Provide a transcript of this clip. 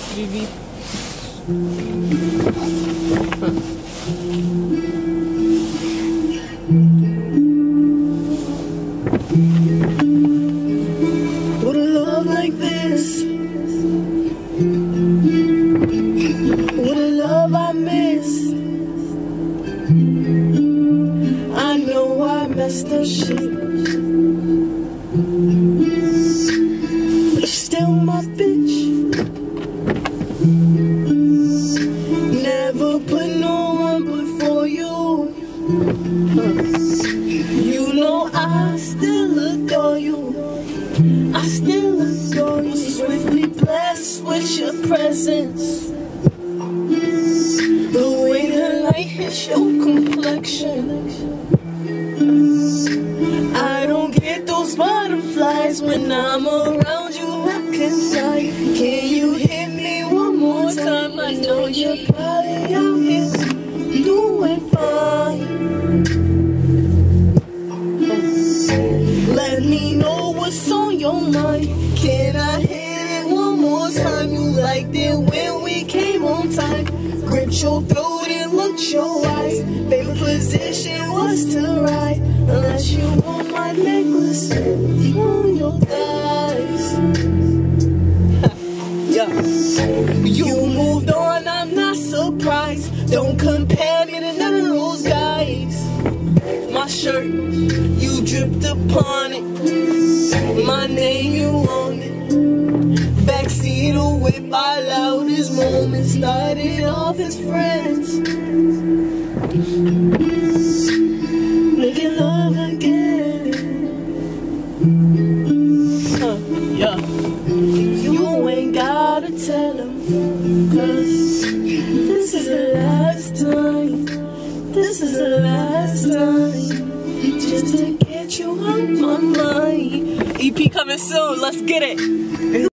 Vivi. With a love like this, with a love I missed, I know I messed up shit, but you're still my bitch. Never put no one before you. You know I still adore you. I still adore you. Swiftly blessed with your presence. The way the light hits your complexion. I don't get those butterflies when I'm around you. I can fly. Can you hit me one more time? I know you're probably out here doing fine. Let me know what's on your mind. Can I hit it one more time? You liked it when we came on time. Gripped your throat and looked your eyes. Favorite position was to ride. Unless you want my necklace on your thighs. Yeah. You moved on, I'm not surprised. Don't compare me to none of those guys. My shirt, you dripped upon it. My name, you own it. Backseat of whip, our loudest moments started off as friends. Making love again. Yeah. You ain't gotta tell him, 'cause this is the last time. This is the last time. Just to get you out my mind. EP coming soon. Let's get it.